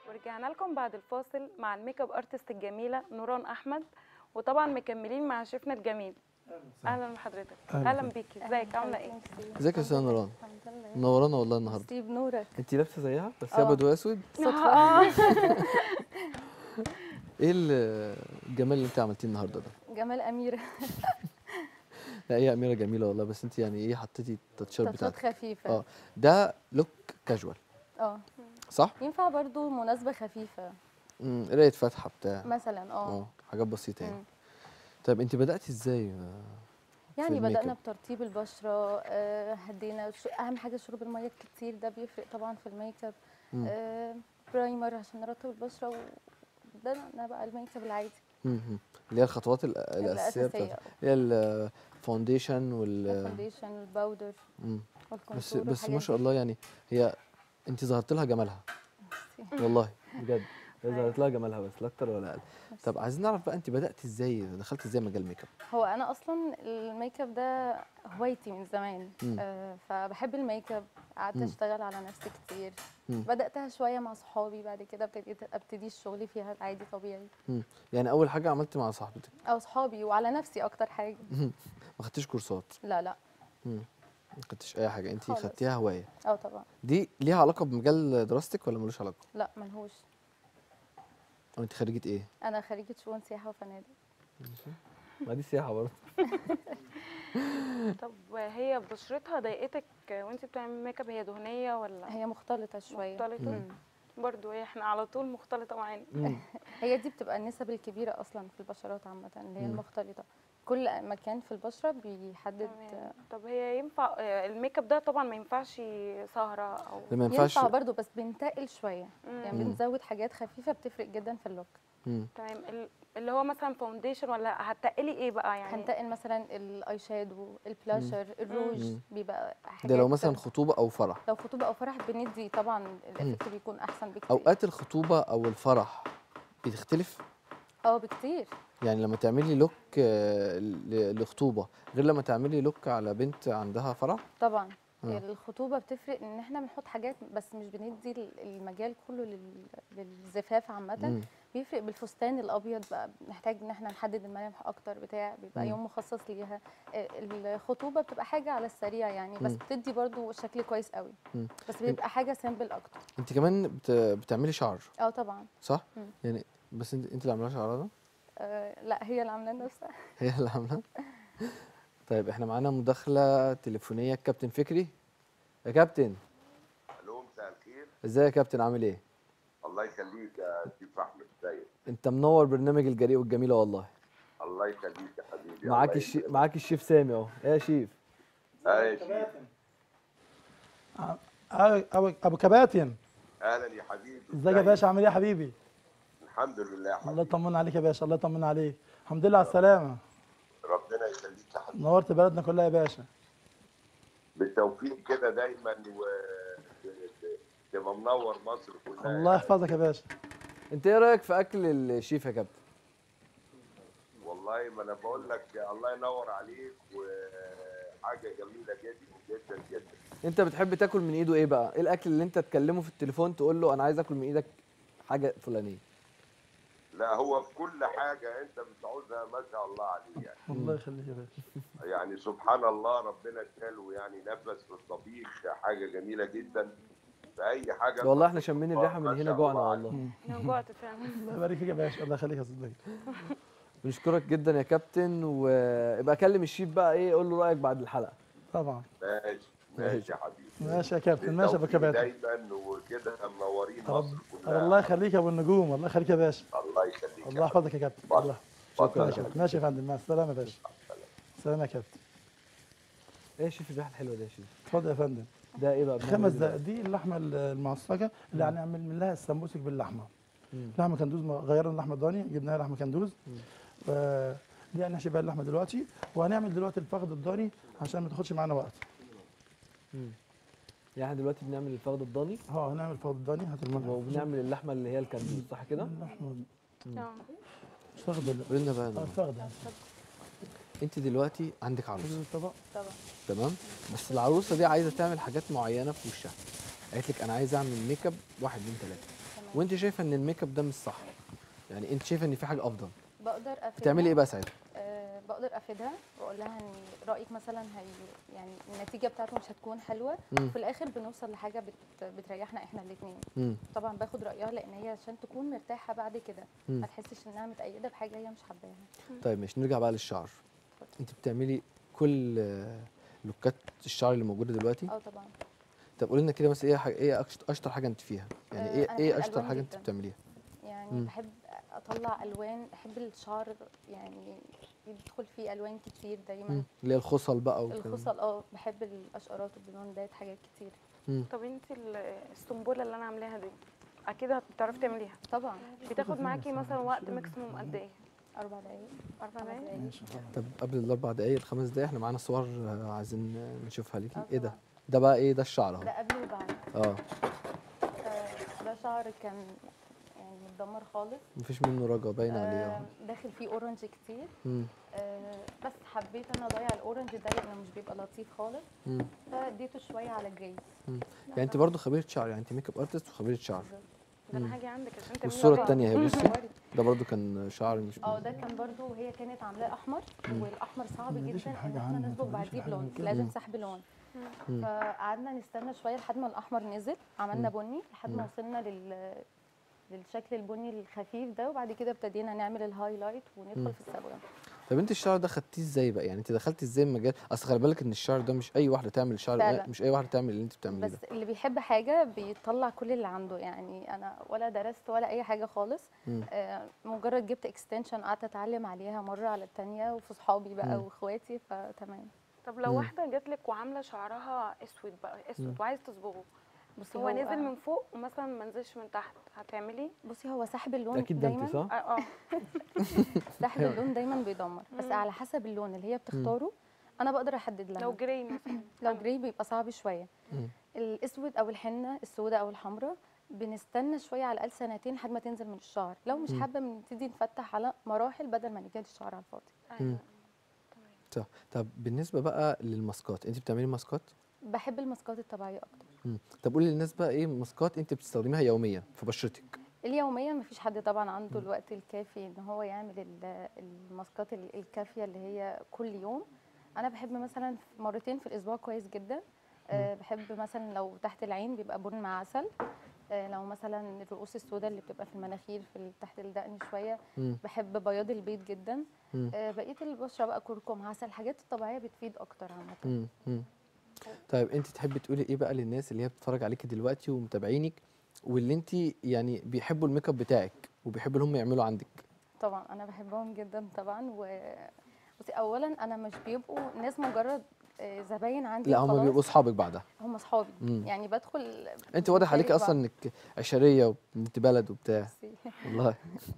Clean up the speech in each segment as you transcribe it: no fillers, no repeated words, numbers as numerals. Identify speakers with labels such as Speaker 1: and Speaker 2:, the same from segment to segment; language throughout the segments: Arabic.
Speaker 1: ورجعنا لكم بعد الفاصل مع الميك اب ارتست الجميله نوران احمد، وطبعا مكملين مع شيفنا الجميل. اهلا بحضرتك. اهلا بيكي، ازيك؟ عامله ايه؟
Speaker 2: ازيك يا استاذه نوران؟
Speaker 3: الحمد لله.
Speaker 2: منورانا والله النهارده.
Speaker 3: سيب نورك.
Speaker 2: انت لابسه زيها بس ابيض واسود.
Speaker 3: صدفة.
Speaker 2: ايه الجمال اللي انت عملتيه النهارده ده؟
Speaker 3: جمال أميرة.
Speaker 2: لا هي اميره جميله والله، بس انت يعني ايه حطيتي التاتشات
Speaker 3: تاتشات
Speaker 2: بتاعتك؟
Speaker 3: خفيفة.
Speaker 2: ده لوك كاجوال
Speaker 3: اه
Speaker 2: صح؟
Speaker 3: ينفع برضو مناسبة خفيفة
Speaker 2: قرايه فاتحه بتاع
Speaker 3: مثلا.
Speaker 2: حاجات بسيطه يعني.
Speaker 3: مم.
Speaker 2: طيب انت بداتي ازاي في
Speaker 3: يعني
Speaker 2: الميك
Speaker 3: بدأنا
Speaker 2: اب؟
Speaker 3: بترطيب البشرة، هدينا أهم حاجة شرب المية الكتير، ده بيفرق طبعا في الميك اب.
Speaker 2: مم.
Speaker 3: برايمر عشان نرطب البشرة، وبدأنا بقى الميك اب العادي
Speaker 2: اللي هي الخطوات الاساسيه
Speaker 3: الأساسية.
Speaker 2: بتاعتك، اللي هي الفاونديشن
Speaker 3: الفونديشن، الباودر،
Speaker 2: بس
Speaker 3: والكونتور
Speaker 2: بس ما
Speaker 3: والحاجات
Speaker 2: شاء
Speaker 3: دي.
Speaker 2: الله يعني. هي انت ظهرت لها جمالها والله بجد. هي ظهرت لها جمالها بس لا اكتر ولا اقل. طب عايزين نعرف بقى انت بدات ازاي، دخلت ازاي مجال الميك اب؟
Speaker 3: هو انا اصلا الميك اب ده هوايتي من زمان.
Speaker 2: مم.
Speaker 3: فبحب الميك اب، قعدت
Speaker 2: مم.
Speaker 3: اشتغل على نفسي كتير.
Speaker 2: مم.
Speaker 3: بداتها شويه مع صحابي، بعد كده ابتدي الشغل فيها عادي طبيعي.
Speaker 2: يعني اول حاجه عملت مع صاحبتك؟
Speaker 3: او صحابي وعلى نفسي اكتر حاجه.
Speaker 2: ما خدتيش كورسات؟
Speaker 3: لا لا
Speaker 2: ما خدتيش اي حاجه، انت
Speaker 3: خالص.
Speaker 2: خدتيها هوايه؟
Speaker 3: طبعا.
Speaker 2: دي ليها علاقه بمجال دراستك ولا ملوش علاقه؟
Speaker 3: لا ملهوش.
Speaker 2: او انت خريجه ايه؟
Speaker 3: انا خريجه شؤون سياحه وفنادق.
Speaker 2: ما دي سياحه برضه.
Speaker 1: طب هي بشرتها ضايقتك وانت بتعملي ميك اب؟ هي دهنيه ولا
Speaker 3: هي مختلطه شويه.
Speaker 1: مختلطه؟ برضو احنا على طول مختلطه معانا.
Speaker 3: هي دي بتبقى النسب الكبيره اصلا في البشرات عامه، اللي هي المختلطه. كل مكان في البشره بيحدد.
Speaker 1: طب هي ينفع الميك اب ده؟ طبعا ما ينفعش سهره او
Speaker 2: ما ينفعش.
Speaker 3: ينفع برضو بس بنتقل شويه. يعني بنزود حاجات خفيفه بتفرق جدا في اللوك.
Speaker 1: تمام. اللي هو مثلا فاونديشن ولا هتقلي ايه بقى يعني؟
Speaker 3: هنتقل مثلا الاي شادو، البلاشر، الروج، بيبقى حاجات.
Speaker 2: ده لو مثلا خطوبه او فرح؟
Speaker 3: لو خطوبه او فرح بندي طبعا الافكت بيكون احسن بكتير.
Speaker 2: اوقات الخطوبه او الفرح بتختلف؟
Speaker 3: بكتير.
Speaker 2: يعني لما تعملي لوك لخطوبه غير لما تعملي لوك على بنت عندها فرح؟
Speaker 3: طبعا. الخطوبه بتفرق ان احنا بنحط حاجات، بس مش بندي المجال كله للزفاف عامه. بيفرق بالفستان الابيض بقى، بنحتاج ان احنا نحدد الملامح اكتر بتاع، بيبقى يوم مخصص ليها. الخطوبه بتبقى حاجه على السريع يعني، بس بتدي برضو شكل كويس قوي. بس بيبقى حاجه سيمبل اكتر.
Speaker 2: انت كمان بتعملي شعر؟
Speaker 3: طبعا.
Speaker 2: صح؟ يعني بس انت اللي عامله شعرها؟
Speaker 3: لا هي اللي عامله نفسها.
Speaker 2: هي اللي عامله. طيب احنا معانا مداخله تليفونيه. الكابتن فكري. يا كابتن.
Speaker 4: الو، مساء الخير.
Speaker 2: ازيك يا كابتن، عامل ايه؟
Speaker 4: الله يخليك يا شيف احمد. ازيك؟
Speaker 2: انت منور برنامج الجريء والجميله والله.
Speaker 4: الله يخليك يا حبيبي.
Speaker 2: معاك الشيف سامي اهو. ايه يا شيف؟
Speaker 4: يا شيف.
Speaker 5: ابو كباتن.
Speaker 4: اهلا يا حبيبي.
Speaker 5: ازيك يا باشا، عامل ايه يا حبيبي؟
Speaker 4: الحمد لله يا حبيبي.
Speaker 5: الله يطمن عليك يا باشا، الله يطمن عليك. الحمد لله على السلامه.
Speaker 4: ربنا يخليك يا حبيبي.
Speaker 5: نورت بلدنا كلها يا باشا.
Speaker 4: بالتوفيق كده دايما تبقى منور مصر كلها.
Speaker 5: الله يحفظك يا باشا.
Speaker 2: انت ايه رايك في اكل الشيف يا كابتن؟
Speaker 4: والله ما انا بقول لك الله ينور عليك، وحاجه جميله جدا جدا جدا.
Speaker 2: انت بتحب تاكل من ايده ايه بقى؟ ايه الاكل اللي انت تكلمه في التليفون تقول له انا عايز اكل من ايدك حاجه فلانيه؟
Speaker 4: لا هو في كل حاجه انت بتعوزها ما شاء الله عليه يعني.
Speaker 5: الله يخليك يا باشا.
Speaker 4: يعني سبحان الله، ربنا اداله يعني نفس في الطبيخ، حاجه جميله جدا في اي حاجه.
Speaker 2: والله احنا شامين الريحه من هنا، جوعنا والله.
Speaker 1: انا جوعت فعلا.
Speaker 5: الله يبارك فيك يا باشا، الله يخليك يا صديقي.
Speaker 2: بنشكرك جدا يا كابتن، وابقى كلم الشيف بقى ايه، قول له رايك بعد الحلقه.
Speaker 5: طبعا.
Speaker 4: ماشي يا حبيبي.
Speaker 5: ماشي يا كابتن، ماشي يا ابو كباتن.
Speaker 4: دايما وكده منورين مصر كلها.
Speaker 5: الله يخليك يا ابو النجوم، الله يخليك يا باشا.
Speaker 4: الله يخليك.
Speaker 5: الله يحفظك يا كابتن. الله.
Speaker 2: شكرا
Speaker 5: يا كابتن. ماشي يا فندم، مع السلامه يا باشا. سلام يا كابتن.
Speaker 2: ايه يا شيف الريحه الحلوه دي يا شيف؟
Speaker 5: اتفضل يا فندم.
Speaker 2: ده ايه بقى؟
Speaker 5: 5 دقائق. دي اللحمه المعصجه اللي هنعمل منها السمبوسك باللحمه. لحمه كندوز، غيرنا اللحمه الضاني جبناها لحمه كندوز. دي هنحشي بقى اللحمه دلوقتي، وهنعمل دلوقتي الفخذ الضاني عشان ما تاخدش معانا وقت.
Speaker 2: يعني احنا دلوقتي بنعمل الفخذ الضاني.
Speaker 5: هنعمل الفخذ الضاني. هات الملح.
Speaker 2: وبنعمل اللحمه اللي هي الكندوز، صح كده؟
Speaker 5: اللحمه الفخذ.
Speaker 2: قول لنا بقى.
Speaker 5: الفخذ.
Speaker 2: انت دلوقتي عندك عروسه.
Speaker 5: طبعا.
Speaker 2: تمام. بس العروسه دي عايزه تعمل حاجات معينه في وشها. قالت لك انا عايزه اعمل ميك اب 1 2 3. وانت شايفه ان الميك اب ده مش صح، يعني انت شايفه ان في حاجه افضل،
Speaker 3: بقدر افيدها.
Speaker 2: بتعملي ايه بقى ساعتها؟
Speaker 3: بقدر افيدها واقول لها ان رايك مثلا هي يعني النتيجه بتاعته مش هتكون حلوه،
Speaker 2: مم.
Speaker 3: وفي الاخر بنوصل لحاجه بتريحنا احنا الاثنين.
Speaker 2: مم.
Speaker 3: طبعا باخد رايها لان هي عشان تكون مرتاحه بعد كده،
Speaker 2: مم.
Speaker 3: ما تحسش انها متأيده بحاجه هي مش حباها.
Speaker 2: طيب ماشي، نرجع بقى للشعر. انت بتعملي كل لوكات الشعر اللي موجوده دلوقتي؟
Speaker 3: اه طبعا.
Speaker 2: طب قولي لنا كده مثلا ايه اشطر حاجه انت فيها، يعني ايه
Speaker 3: أنا
Speaker 2: ايه
Speaker 3: بحب
Speaker 2: اشطر
Speaker 3: الألوان
Speaker 2: حاجه انت
Speaker 3: جداً.
Speaker 2: بتعمليها؟
Speaker 3: يعني
Speaker 2: مم.
Speaker 3: بحب اطلع الوان، بحب الشعر يعني يدخل فيه الوان كتير دايما.
Speaker 2: اللي هي الخصل بقى والكلام ده.
Speaker 3: الخصل بحب الاشقرات والبلوندات، حاجات كتير.
Speaker 1: طب انت السنبله اللي انا عاملاها دي اكيد هتعرفي تعمليها.
Speaker 3: طبعا.
Speaker 1: بتاخد معاكي مثلا وقت ماكسيموم قد ايه؟
Speaker 3: 4 دقايق.
Speaker 1: 4 دقايق.
Speaker 5: ماشي.
Speaker 2: طب قبل الاربع دقايق الخمس دقايق احنا معانا صور عايزين نشوفها ليكي. ايه ده؟
Speaker 3: طبعاً.
Speaker 2: ده بقى ايه ده الشعر اهو؟
Speaker 3: ده قبل وبعد.
Speaker 2: اه
Speaker 3: ده شعر كان يعني متدمر خالص.
Speaker 2: مفيش منه رجا باين عليه اهو.
Speaker 3: داخل فيه اورنج كتير.
Speaker 2: مم.
Speaker 3: بس حبيت انا اضيع الاورنج ده لانه مش بيبقى لطيف خالص،
Speaker 2: مم.
Speaker 3: فاديته شويه على جري.
Speaker 2: يعني انت برضه خبيره شعر، يعني انت ميك اب ارتست وخبيره شعر.
Speaker 1: ده انا هاجي عندك عشان تعملي
Speaker 2: والصوره
Speaker 1: لي
Speaker 2: الثانيه اهي بصي، ده برضه كان شعر مش
Speaker 3: ده كان برضو وهي كانت عاملاه احمر، والاحمر صعب
Speaker 5: ما تديش
Speaker 3: جدا ان
Speaker 5: الحاجة
Speaker 3: احنا
Speaker 5: عنها،
Speaker 3: نظبط
Speaker 5: ما تديش
Speaker 3: بعديه
Speaker 5: الحاجة
Speaker 3: بلون،
Speaker 5: من كده.
Speaker 3: لازم سحب لون. فقعدنا نستنى شويه لحد ما الاحمر نزل، عملنا بني لحد ما وصلنا للشكل البني الخفيف ده، وبعد كده ابتدينا نعمل الهايلايت وندخل في الصبغه.
Speaker 2: طب انت الشعر ده خدتيه ازاي بقى؟ يعني انت دخلتي ازاي المجال؟ اصل خلي بالك ان الشعر ده مش اي واحده تعمل الشعر،
Speaker 3: فعلا.
Speaker 2: مش اي واحده تعمل اللي انت بتعمليه
Speaker 3: بس
Speaker 2: ده.
Speaker 3: اللي بيحب حاجه بيطلع كل اللي عنده، يعني انا ولا درست ولا اي حاجه خالص. مجرد جبت اكستنشن قعدت اتعلم عليها مره على الثانيه، وفي صحابي بقى واخواتي، فتمام.
Speaker 1: طب لو واحده جات لك وعامله شعرها اسود بقى اسود وعايز تصبغه،
Speaker 3: بصي
Speaker 1: هو نزل من فوق ومثلا ما نزلش من تحت، هتعملي؟
Speaker 3: بصي هو سحب اللون
Speaker 2: اكيد ده
Speaker 3: دايما.
Speaker 2: انت صح؟
Speaker 3: سحب اللون دايما بيدمر، بس على حسب اللون اللي هي بتختاره انا بقدر احدد لها.
Speaker 1: لو جري مثلا
Speaker 3: لو جري بيبقى صعب شويه. الاسود او الحنه السوداء او الحمراء بنستنى شويه على الاقل سنتين لحد ما تنزل من الشعر، لو مش حابه بنبتدي نفتح على مراحل بدل ما نجهد الشعر على الفاضي.
Speaker 1: ايوه.
Speaker 2: صح. طب بالنسبه بقى للماسكات، انت بتعملي ماسكات؟
Speaker 3: بحب الماسكات الطبيعيه اكتر.
Speaker 2: طب قولي للناس بقى ايه ماسكات انت بتستخدميها يوميا في بشرتك؟
Speaker 3: اليوميا مفيش حد طبعا عنده الوقت الكافي ان هو يعمل الماسكات الكافيه اللي هي كل يوم. انا بحب مثلا مرتين في الاسبوع كويس جدا. بحب مثلا لو تحت العين بيبقى بن مع عسل. لو مثلا الرؤوس السوداء اللي بتبقى في المناخير في تحت الدقن شويه، بحب بياض البيض جدا. بقيه البشره بقى كركم عسل، الحاجات الطبيعيه بتفيد اكتر عامه.
Speaker 2: طيب انت تحبي تقولي ايه بقى للناس اللي هي بتتفرج عليكي دلوقتي ومتابعينك، واللي انت يعني بيحبوا الميك اب بتاعك وبيحبوا ان هم يعملوا عندك؟
Speaker 3: طبعا انا بحبهم جدا طبعا. بصي اولا انا مش بيبقوا ناس مجرد زباين عندي
Speaker 2: لا هم
Speaker 3: وخلاص.
Speaker 2: بيبقوا اصحابك بعدها.
Speaker 3: هم اصحابي. يعني بدخل
Speaker 2: انت واضح عليكي
Speaker 3: بنشارك
Speaker 2: اصلا انك عشريه وبنت بلد وبتاع. والله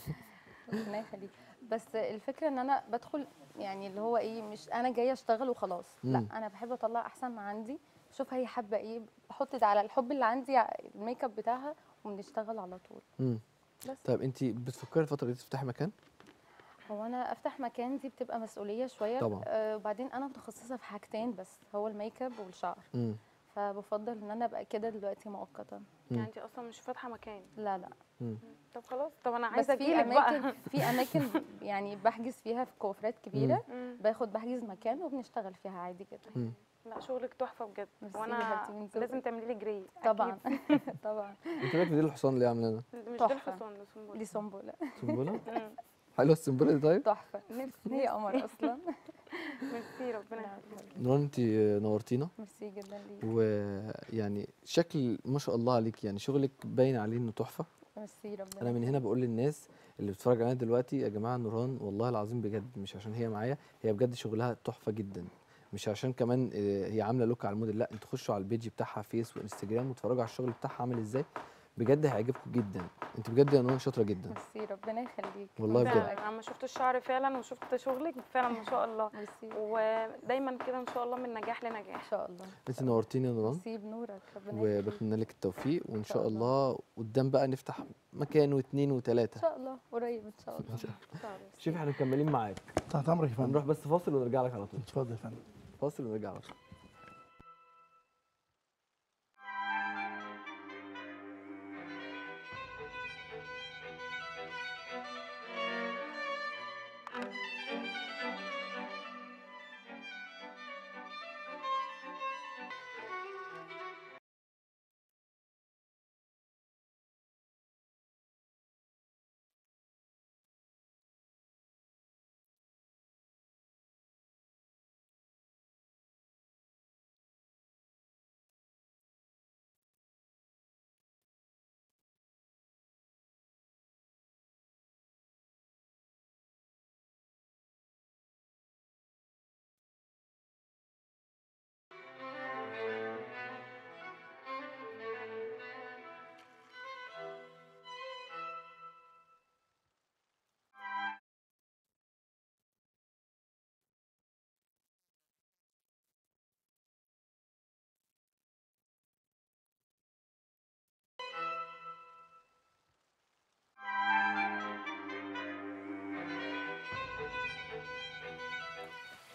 Speaker 3: ربنا يخليك. بس الفكره ان انا بدخل يعني اللي هو ايه، مش انا جايه اشتغل وخلاص. لا انا بحب اطلع احسن ما عندي، اشوف هي حابه ايه، بحط ده على الحب اللي عندي الميك اب بتاعها وبنشتغل على طول.
Speaker 2: بس طيب انت بتفكري الفتره دي تفتحي مكان؟
Speaker 3: هو انا افتح مكان دي بتبقى مسؤوليه شويه
Speaker 2: طبعا.
Speaker 3: وبعدين انا متخصصه في حاجتين بس، هو الميك اب والشعر. فبفضل ان انا ابقى كده دلوقتي مؤقتا.
Speaker 1: يعني انت اصلا مش فاتحه مكان؟
Speaker 3: لا لا.
Speaker 1: طب خلاص، طب انا
Speaker 3: بس
Speaker 1: عايزه
Speaker 3: في
Speaker 1: اجيلك
Speaker 3: اماكن
Speaker 1: بقى.
Speaker 3: في اماكن يعني بحجز فيها في كوافرات كبيره، بحجز مكان وبنشتغل فيها عادي جدا.
Speaker 1: لا شغلك تحفه بجد،
Speaker 3: ميرسي
Speaker 1: وانا
Speaker 3: يا حبيبتي من ذوقك.
Speaker 1: لازم تعملي لي جري
Speaker 3: طبعا. طبعا.
Speaker 2: انت مالك في دي الحصان اللي عاملاها؟
Speaker 1: مش ده
Speaker 3: تحفة.
Speaker 1: الحصان، ده سنبله.
Speaker 3: دي سنبله.
Speaker 2: سنبله؟ حلوه السنبله دي. طيب
Speaker 3: تحفه. هي قمر اصلا.
Speaker 1: ميرسي، ربنا يخليك.
Speaker 2: نوران انت نورتينا،
Speaker 3: ميرسي جدا ليك.
Speaker 2: ويعني شكل ما شاء الله عليك، يعني شغلك باين عليه انه تحفه.
Speaker 3: ميرسي ربنا.
Speaker 2: انا من هنا بقول للناس اللي بتتفرج علينا دلوقتي يا جماعه نوران والله العظيم بجد مش عشان هي معايا، هي بجد شغلها تحفه جدا، مش عشان كمان هي عامله لوك على الموديل، لا انتوا خشوا على البيج بتاعها فيس وانستجرام واتفرجوا على الشغل بتاعها عامل ازاي، بجد هيعجبكم جدا. انت بجد يا نوران شاطره جدا.
Speaker 3: ميرسي ربنا يخليك.
Speaker 2: والله بجد.
Speaker 1: فعلا انا لما شفت الشعر فعلا وشفت شغلك فعلا ما شاء الله.
Speaker 3: ميرسي.
Speaker 1: ودايما كده ان شاء الله من نجاح لنجاح.
Speaker 3: ان شاء الله.
Speaker 2: انت نورتيني يا نوران.
Speaker 3: ميرسي بنورك، ربنا يخليك.
Speaker 2: وبتمنى لك التوفيق، وان
Speaker 3: شاء
Speaker 2: شاء الله قدام بقى نفتح مكان واثنين
Speaker 3: ان
Speaker 2: وثلاثه
Speaker 3: شاء الله قريب ان شاء الله.
Speaker 2: شوفي احنا مكملين معاك.
Speaker 5: تحت امرك يا فندم.
Speaker 2: هنروح بس فاصل ونرجع لك على طول.
Speaker 5: اتفضل يا فندم.
Speaker 2: فاصل ونرجع على طول.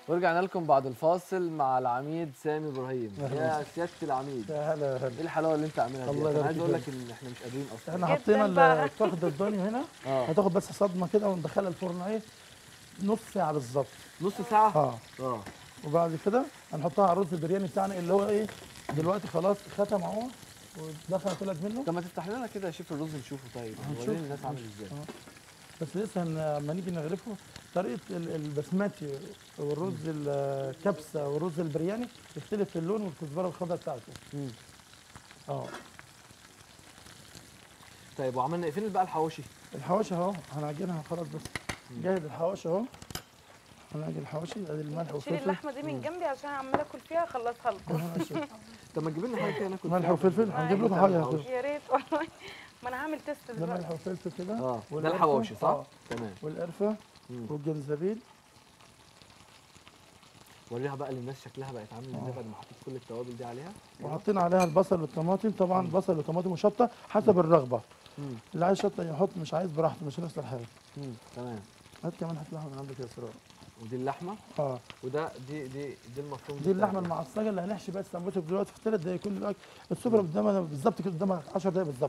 Speaker 2: ورجعنا لكم بعد الفاصل مع العميد سامي ابراهيم. يا سياده العميد،
Speaker 5: يا هلا يا هلا.
Speaker 2: ايه الحلاوه اللي انت عاملها دي؟
Speaker 5: الله
Speaker 2: انا
Speaker 5: يبارك
Speaker 2: عايز اقول
Speaker 5: فيك.
Speaker 2: لك ان احنا مش قادرين اصلا.
Speaker 5: احنا
Speaker 1: جداً
Speaker 5: حطينا
Speaker 1: بقى.
Speaker 5: تاخد الدنيا هنا، هتاخد بس صدمه كده وندخلها الفرن ايه نص ساعه بالظبط.
Speaker 2: نص ساعه؟
Speaker 5: اه وبعد كده هنحطها على الرز البرياني بتاعنا اللي هو ايه دلوقتي خلاص ختم اهو ودخل طلعت منه.
Speaker 2: طب ما تفتح لنا كده يا شيف الرز نشوفه. طيب
Speaker 5: هنشوف.
Speaker 2: وريني الناس عامل ازاي.
Speaker 5: بس لسه لما نيجي نغرفه طريقه البسمتي والرز الكبسه والرز البرياني يختلف في اللون والكزبره الخضراء بتاعته. اه
Speaker 2: طيب وعملنا فين بقى الحواوشي؟
Speaker 5: الحواشي اهو هنعجنها خلاص بس جاهز الحواشي اهو. هنعجن الحواشي ادي الملح
Speaker 1: شيل
Speaker 5: والفلفل.
Speaker 1: اللحمه دي من جنبي عشان عماله اكل فيها، خلصها لكم.
Speaker 2: طب ما تجيب لنا حاجه كده ناكل
Speaker 5: ملح
Speaker 2: فيها.
Speaker 5: وفلفل هنجيب لكم حاجه كده.
Speaker 1: يا ريت والله، ما انا هعمل تيست
Speaker 5: ده
Speaker 1: دلوقتي.
Speaker 5: ملح وفلفل كده.
Speaker 2: ده
Speaker 5: والقرفة.
Speaker 2: الحواوشي صح؟ تمام.
Speaker 5: والقرفه والجنزبيل.
Speaker 2: وريها بقى للناس شكلها بقت عامل ازاي بعد ما حطيت كل التوابل دي عليها.
Speaker 5: وحطينا عليها البصل والطماطم، طبعا بصل وطماطم وشطه حسب الرغبه. اللي عايز شطه يحط، مش عايز براحته، مش هنخسر حاجه.
Speaker 2: تمام.
Speaker 5: هات كمان هات لحمه من عندك يا اسراء.
Speaker 2: ودي اللحمه. وده دي المفروم.
Speaker 5: دي اللحمه المعصجه اللي هنحشي بيها السمبوسك دلوقتي في 3 دقايق. كل السفره قدامنا بالظبط كده، قدامك 10 دقايق بالظبط.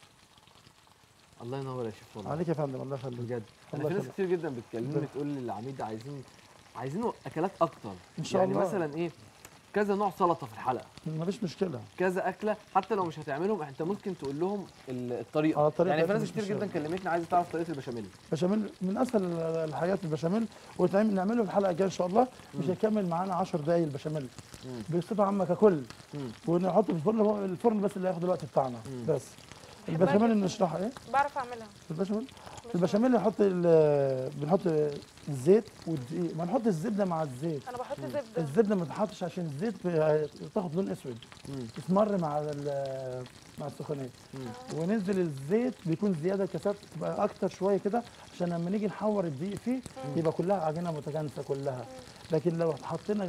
Speaker 2: الله ينور يا شيف والله.
Speaker 5: عليك يا فندم، الله يخليك.
Speaker 2: بجد انا
Speaker 5: الله
Speaker 2: في ناس
Speaker 5: يخليك.
Speaker 2: كتير جدا بتكلمني بتقول لي العميد عايزين اكلات اكتر
Speaker 5: ان شاء
Speaker 2: يعني
Speaker 5: الله.
Speaker 2: مثلا ايه كذا نوع سلطه في الحلقه،
Speaker 5: مفيش مشكله.
Speaker 2: كذا اكله، حتى لو مش هتعملهم انت ممكن تقول لهم الطريقه.
Speaker 5: الطريقه
Speaker 2: يعني في ناس
Speaker 5: مفيش
Speaker 2: كتير
Speaker 5: مشكلة.
Speaker 2: جدا كلمتني عايزه تعرف طريقه البشاميل.
Speaker 5: بشاميل من اسهل الحاجات البشاميل، نعمله الحلقه الجايه ان شاء الله. مش هيكمل معانا 10 دقايق البشاميل بصفه عامه ككل. ونحطه في الفرن، الفرن بس اللي هياخد الوقت بتاعنا بس. البشاميل اللي نشرحها ايه؟
Speaker 1: بعرف اعملها.
Speaker 5: البشاميل بنحط الزيت والدقيق، ما نحط الزبده مع الزيت.
Speaker 1: انا بحط زبده.
Speaker 5: الزبده ما تتحطش عشان الزيت تاخد لون اسود، تسمر مع السخونيه. وننزل الزيت بيكون زياده كثافه تبقى اكتر شويه كده، عشان لما نيجي نحور الدقيق فيه يبقى كلها عجينه متجانسه كلها. لكن لو حطينا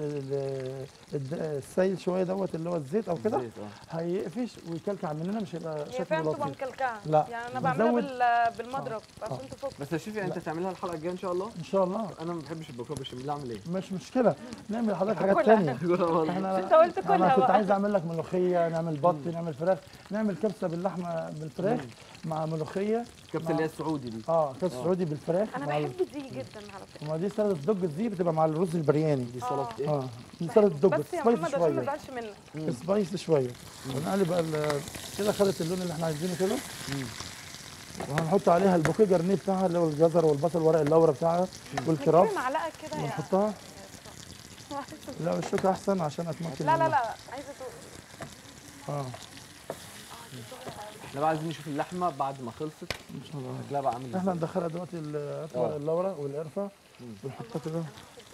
Speaker 5: السائل شويه دوت اللي هو الزيت او كده هيقفش ويكلكع مننا، مش هيبقى
Speaker 1: هي
Speaker 5: شكله
Speaker 1: فعلا بتبقى
Speaker 5: لطيف.
Speaker 1: مكلكعه.
Speaker 5: لا
Speaker 1: يعني انا بعملها بالمضرب عشان تفك.
Speaker 2: بس يا شيف يعني انت تعملها الحلقه الجايه ان شاء الله؟
Speaker 5: ان شاء الله.
Speaker 2: انا ما بحبش البكره بالبشاميل، اعمل ايه؟
Speaker 5: مش مشكله، نعمل لحضرتك حاجات ثانيه.
Speaker 1: انت قلت كلها
Speaker 5: انا كنت
Speaker 1: بقى.
Speaker 5: عايز اعمل لك ملوخيه، نعمل بط، نعمل فراخ، نعمل كبسه باللحمه بالفراخ مع ملوخيه.
Speaker 2: الكبسه اللي هي السعودي دي.
Speaker 5: كبسه سعودي بالفراخ.
Speaker 1: انا بحب دي جدا على فكره.
Speaker 5: وما دي سلطه الدج دي بتبقى مع الرز البرياني.
Speaker 2: دي سلطه ايه؟
Speaker 5: دي سلطه الدج
Speaker 1: بس يا
Speaker 5: سبايسي
Speaker 1: محمد عشان ما
Speaker 5: شويه.
Speaker 1: ازعلش منك.
Speaker 5: سبايسي شويه. ونقلب بقى كده خدت اللون اللي احنا عايزينه كده. وهنحط عليها البوكيه جرنيه بتاعها اللي هو الجزر والبصل ورق اللورا بتاعها والكراب.
Speaker 1: نجيب معلقه كده يعني.
Speaker 5: ونحطها. لا الشوكه احسن عشان اتمكن.
Speaker 1: لا عايزه تقول.
Speaker 2: احنا بقى عايزين نشوف اللحمه بعد ما خلصت
Speaker 5: ان شاء الله.
Speaker 2: شكلها بقى عامل ازاي.
Speaker 5: احنا ندخلها دلوقتي اللورا والقرفه ونحطها كده.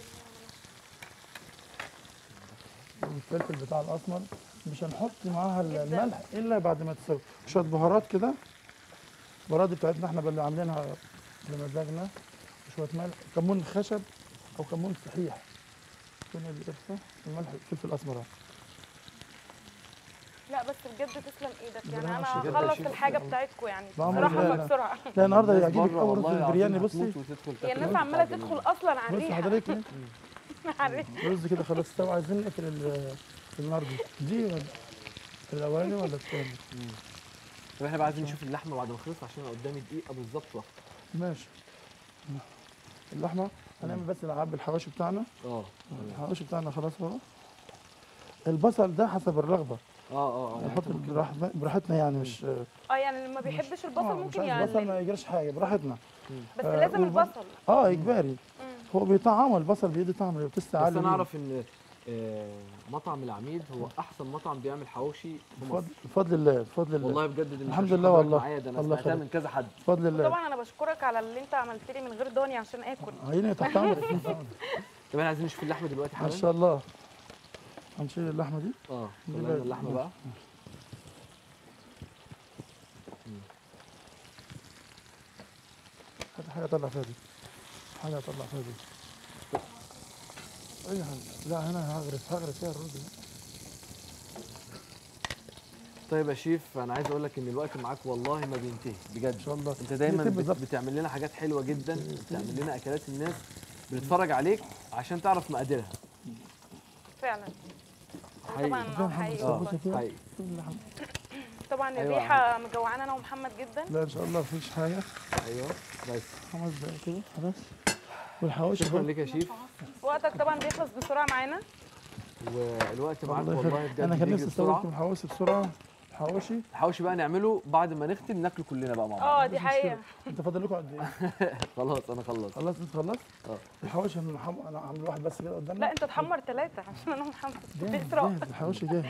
Speaker 5: والفلفل بتاع الاسمر مش هنحط معاها الملح الا بعد ما تسوي. شويه بهارات كده، البهارات بتاعتنا احنا اللي عاملينها بمزاجنا. شويه ملح، كمون خشب او كمون صحيح. كمون القرفه، الملح، الفلفل الاسمر.
Speaker 1: لا بس بجد تسلم ايدك، يعني
Speaker 5: بالهنا
Speaker 1: انا
Speaker 5: والشفا.
Speaker 1: هخلص الحاجه بتاعتكم يعني
Speaker 5: بأمر
Speaker 1: بصراحه
Speaker 5: الله.
Speaker 1: بسرعه.
Speaker 5: لا النهارده
Speaker 2: الناس
Speaker 5: هيعجبك
Speaker 2: بره
Speaker 5: قوي رز
Speaker 2: والله
Speaker 5: البرياني.
Speaker 2: العظيم
Speaker 5: بصي
Speaker 2: هتموت وتدخل
Speaker 1: هي
Speaker 2: تاكل
Speaker 1: الناس
Speaker 2: وانت
Speaker 1: عماله
Speaker 2: بتاع
Speaker 1: تدخل اصلا على
Speaker 5: بصي
Speaker 1: الريحه.
Speaker 5: حضرتك
Speaker 1: على الريحه.
Speaker 5: الرز كده خلاص استوى. عايزين نقفل النار دي الاولاني ولا الثاني؟
Speaker 2: طب احنا بقى عايزين نشوف اللحمه بعد ما خلصت عشان انا قدامي دقيقه بالظبط واحده.
Speaker 5: ماشي. اللحمه هنعمل بس العاب الحواشي بتاعنا. الحواشي بتاعنا خلاص اهو. البصل ده حسب الرغبه. نحط براحتنا يعني مش.
Speaker 1: يعني اللي ما بيحبش البصل ممكن
Speaker 5: يعني البصل ما
Speaker 1: يقلل،
Speaker 5: يجريش حاجه براحتنا.
Speaker 1: بس لازم البصل.
Speaker 5: اجباري. هو بيطعم، البصل بيدي طعم
Speaker 2: بس
Speaker 5: بتستعلي.
Speaker 2: انا اعرف ان مطعم العميد هو احسن مطعم بيعمل حواشي في مصر.
Speaker 5: بفضل الله بفضل الله.
Speaker 2: والله بجد دي
Speaker 5: الحمد لله والله.
Speaker 2: معايا ده انا
Speaker 5: الله
Speaker 2: سمعتها
Speaker 5: يخليك.
Speaker 2: من كذا حد.
Speaker 5: بفضل الله.
Speaker 1: طبعا انا بشكرك على اللي انت عملت لي من غير دوني عشان اكل.
Speaker 5: عيني تحت امرك.
Speaker 2: طب احنا عايزين نشوف اللحمه دلوقتي
Speaker 5: ان
Speaker 2: حالا.
Speaker 5: شاء الله. هنشيل اللحمه دي.
Speaker 2: طلعنا اللحمه بقى.
Speaker 5: هات حاجه اطلع فيها دي. حاجه اطلع فيها دي. اي حاجه. لا هنا هغرف فيها الرز.
Speaker 2: طيب يا شيف انا عايز اقول لك ان الوقت معاك والله ما بينتهي بجد.
Speaker 5: ان شاء الله.
Speaker 2: انت دايما بتعمل لنا حاجات حلوه جدا، بتعمل لنا اكلات الناس بنتفرج عليك عشان تعرف مقاديرها.
Speaker 1: فعلا.
Speaker 2: حقيقي.
Speaker 1: طبعا حقيقي والله.
Speaker 2: حقيقي.
Speaker 1: طبعا
Speaker 2: أيوة.
Speaker 1: الريحه مجوعانا انا ومحمد جدا.
Speaker 5: لا ان شاء الله مفيش حاجه.
Speaker 2: ايوه بس
Speaker 5: 5 دقايق كده خلاص. والحواوشي
Speaker 2: شكرا
Speaker 5: بقى.
Speaker 2: لك يا شيف.
Speaker 1: وقتك طبعا بيخلص بسرعه معانا.
Speaker 2: والوقت معاك
Speaker 5: الله
Speaker 2: والله
Speaker 5: يخليك.
Speaker 2: بجد
Speaker 5: انا كان
Speaker 2: بيجري
Speaker 5: نفسي
Speaker 2: بسرعه.
Speaker 5: استوعبكم الحواوشي بسرعه. الحواوشي
Speaker 2: الحواوشي بقى نعمله بعد ما نختم ناكله كلنا بقى مع بعض.
Speaker 1: دي حقيقه.
Speaker 5: انت فاضل لكم قد ايه؟
Speaker 2: خلاص انا خلصت.
Speaker 5: خلصت انت خلصت؟
Speaker 2: اه.
Speaker 5: الحواوشي انا عامل واحد بس كده قدامنا.
Speaker 1: لا انت تحمر 3 عشان انا ومحمد
Speaker 5: جاهز
Speaker 1: بيسرق.
Speaker 5: جاهز الحواوشي جاهز.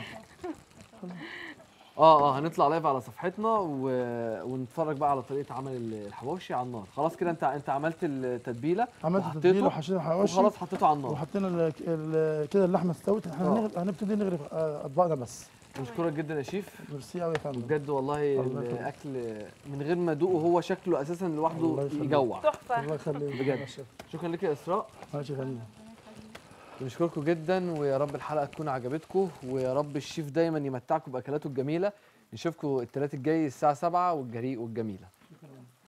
Speaker 2: هنطلع لايف على صفحتنا ونتفرج بقى على طريقه عمل الحواوشي على النار. خلاص كده انت عملت التتبيله.
Speaker 5: عملت
Speaker 2: وحطيته
Speaker 5: تتبيله وحشينا الحواوشي
Speaker 2: وخلاص حطيته على النار.
Speaker 5: وحطينا كده اللحمه استوت. احنا هنبتدي نغرف اطباقنا بس.
Speaker 2: بشكرك جدا يا شيف.
Speaker 5: ميرسي قوي يا فندم.
Speaker 2: بجد والله
Speaker 5: الله يخليك.
Speaker 2: الاكل من غير ما ادوقه هو شكله اساسا
Speaker 5: الله
Speaker 2: لوحده
Speaker 5: يخليك.
Speaker 2: يجوع.
Speaker 1: تحفه.
Speaker 5: الله يخليك
Speaker 2: بجد. شكرا لك يا اسراء.
Speaker 5: ماشي يا فندم.
Speaker 2: بنشكركم جدا ويا رب الحلقه تكون عجبتكم ويا رب الشيف دايما يمتعكم باكلاته الجميله. نشوفكم الثلاث الجاي الساعه 7 والجريء والجميله.